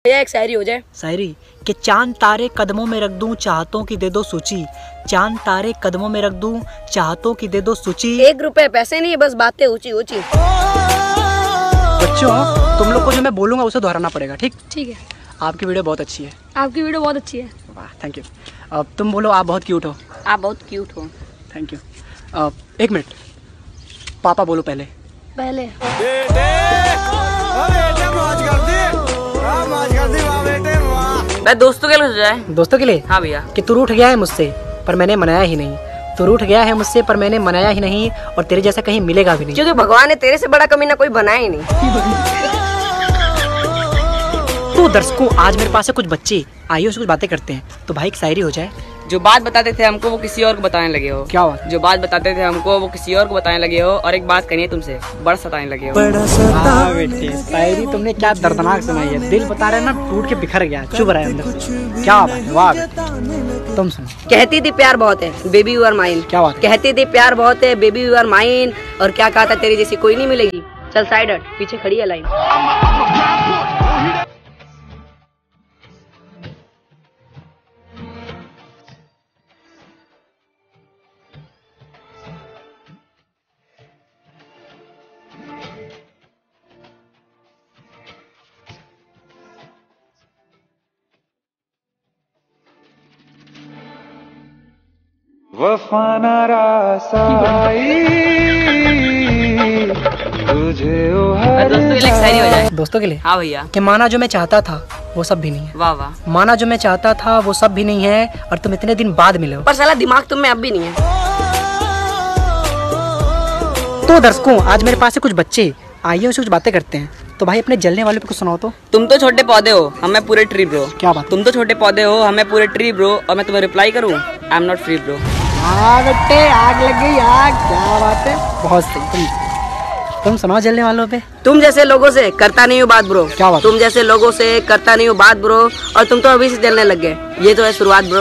भैया एक शायरी हो जाए। शायरी कि चांद तारे कदमों में रख दूं, चाहतों की दे दो सूची। चांद तारे कदमों में रख दूं, चाहतों की दे दो सूची। 1 रुपए पैसे नहीं, बस बातें ऊंची ऊंची। बच्चों तुम लोग को जो मैं बोलूंगा उसे दोहराना पड़ेगा, ठीक? ठीक है। आपकी वीडियो बहुत अच्छी है। आपकी वीडियो बहुत अच्छी है। वाह, थैंक यू। अब तुम बोलो आप बहुत क्यूट हो। आप बहुत क्यूट हो। Thank you. 1 मिनट, पापा बोलो पहले। पहले मैं दोस्तों के लिए जाए। दोस्तों के लिए? हाँ भैया। कि तू रूठ गया है मुझसे पर मैंने मनाया ही नहीं। तू रूठ गया है मुझसे पर मैंने मनाया ही नहीं, और तेरे जैसा कहीं मिलेगा भी नहीं। क्योंकि भगवान ने तेरे से बड़ा कमीना कोई बनाया ही नहीं। तो दर्शकों आज मेरे पास है कुछ बच्चे, आइए उससे कुछ बातें करते हैं। तो भाई एक शायरी हो जाए। जो बात बताते थे हमको वो किसी और को बताने लगे हो। क्या हुआ? जो बात बताते थे हमको वो किसी और को बताने लगे हो, और एक बात करिए तुमसे बड़ा सताने लगे हो। हाँ बेटे, शायरी तुमने क्या दर्दनाक सुनाई है। दिल बता रहे ना टूट के बिखर गया, चुभ रहा है अंदर से। क्या बात है, वाह बेटे। तुम सुनो। कहती थी प्यार बहुत है, बेबी यू आर माइन। क्या बात? कहती थी प्यार बहुत है, बेबी यू आर माइन। और क्या कहा था, तेरी जैसी कोई नहीं मिलेगी। चल साइड हट, पीछे खड़ी है लाइन। वफा नारासाई तुझे दोस्तों के लिए एक शायरी हो जाए। दोस्तों के लिए? हाँ भैया। कि माना जो मैं चाहता था वो सब भी नहीं है। वाह वाह। माना जो मैं चाहता था वो सब भी नहीं है, और तुम इतने दिन बाद मिले हो। पर साला दिमाग तुम में अब भी नहीं है। तो दर्शकों आज मेरे पास है कुछ बच्चे, आइए उनसे कुछ बातें करते हैं। तो भाई अपने जलने वाले पे कुछ सुनाओ तो। तुम तो छोटे पौधे हो, हमें पूरे ट्री ब्रो। क्या बात? तुम तो छोटे पौधे हो, हमें पूरे ट्री ब्रो, और मैं तुम्हें रिप्लाई करूँ I am not free bro. हाँ बेटे, आग लग गई आग। क्या बात है, बहुत सही। तुम सुनाओ जलने वालों पे। तुम जैसे लोगों से करता नहीं हूँ बात ब्रो। क्या बात? तुम जैसे लोगों से करता नहीं हूँ बात ब्रो, और तुम तो अभी से जलने लग गए। ये तो है शुरुआत ब्रो।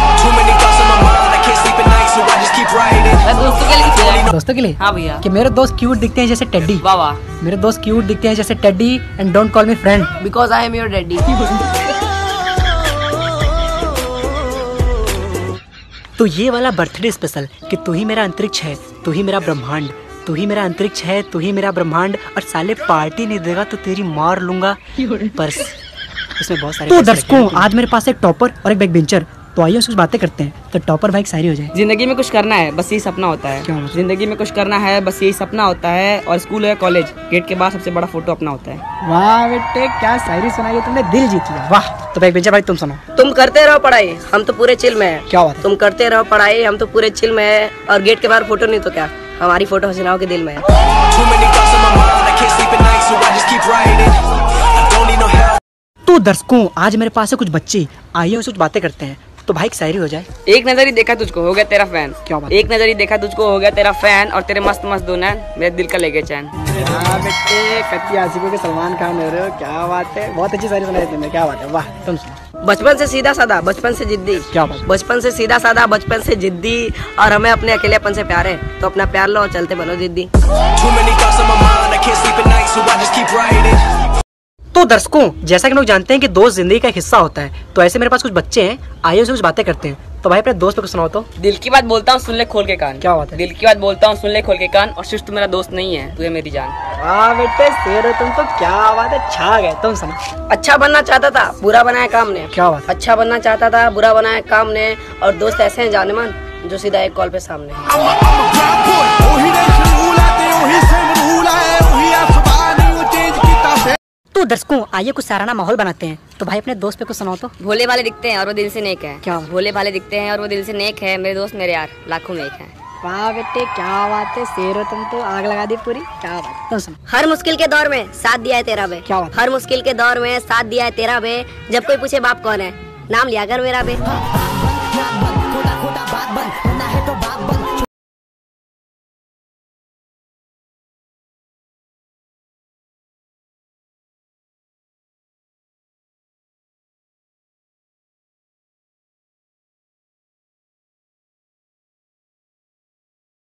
दोस्तों के लिए? हाँ भैया। कि मेरे दोस्त क्यूट दिखते हैं जैसे टेडी। वाह वाह। मेरे दोस्त क्यूट दिखते हैं जैसे teddy, and don't call me friend because I am your daddy. तो ये वाला बर्थडे स्पेशल कि तू ही मेरा अंतरिक्ष है, तू ही मेरा ब्रह्मांड, तू ही मेरा अंतरिक्ष है, तू ही मेरा ब्रह्मांड, और साले पार्टी नहीं देगा तो तेरी मार लूंगा पर्स। इसमें बहुत सारे। तो दर्शकों आज मेरे पास एक टॉपर और एक बैक बेंचर, तो आइए कुछ बातें करते हैं। तो टॉपर भाई एक शायरी हो जाए। जिंदगी में कुछ करना है बस यही सपना होता है। क्या? जिंदगी में कुछ करना है बस यही सपना होता है, और स्कूल या कॉलेज गेट के बाद सबसे बड़ा फोटो अपना होता है। वाह बेटे, क्या शायरी सुनाई है तुमने, दिल जीत लिया। वाह। तो बैक बेंचर भाई तुम सुनो। तुम करते रहो पढ़ाई, हम तो पूरे चिल में है। क्या बात है? तुम करते रहो पढ़ाई, हम तो पूरे चिल में है, और गेट के बाहर फोटो नहीं तो क्या, हमारी फोटो हसीनाओं के दिल में है। तो दर्शकों आज मेरे पास है कुछ बच्चे, आइए उनसे कुछ बातें करते हैं। तो भाई एक शायरी हो जाए। एक नजर ही देखा तुझको हो गया तेरा फैन। क्या बात? एक नजर ही देखा तुझको हो गया तेरा फैन, और तेरे मस्त मस्त दो नैन मेरे दिल का ले गए चैन। बेटे कच्ची आशिकों के सलमान खान हो रहे हो। क्या बात है, बहुत अच्छी शायरी सुनाई तुमने। क्या बात है, वाह। तुम सुनो। बचपन से सीधा साधा, बचपन से जिद्दी। क्या बात? बचपन से सीधा साधा, बचपन से जिद्दी, और हमें अपने अकेलेपन से प्यार है, तो अपना प्यार लो और चलते बनो जिद्दी। तो दर्शकों जैसा कि लोग जानते हैं कि दोस्त जिंदगी का एक हिस्सा होता है, तो ऐसे मेरे पास कुछ बच्चे हैं, आइए उनसे कुछ बातें करते हैं। तो भाई अपने दोस्त पे कुछ सुनाओ तो। दिल की बात बोलता हूँ सुन ले खोल के कान। क्या बात है? दिल की बात बोलता हूँ सुन ले खोल के कान, और सिर्फ तू मेरा दोस्त नहीं है, तू है मेरी जान। वाह बेटे शेर हो तुम तो, क्या बात है, छा गए। तुम सुनो। अच्छा बनना चाहता था बुरा बनाया काम ने। क्या बात? अच्छा बनना चाहता था बुरा बनाया काम ने, और दोस्त ऐसे हैं जाने मन जो सीधा एक कॉल पे सामने। तो दर्शकों आइए कुछ सराहना माहौल बनाते हैं। तो भाई अपने दोस्त पे कुछ सुनाओ तो। भोले वाले दिखते हैं और वो दिल से नेक है। क्या? भोले वाले दिखते हैं और वो दिल से नेक है, मेरे दोस्त मेरे यार लाखों में एक है। वाह बेटे क्या बात है, शेर हो तुम तो, आग लगा दी पूरी। क्या बात है, तुम सुनो। हर मुश्किल के दौर में साथ दिया है तेरा बे। क्या बात? हर मुश्किल के दौर में साथ दिया है तेरा बे, जब कोई पूछे बाप कौन है, नाम लिया कर मेरा बे।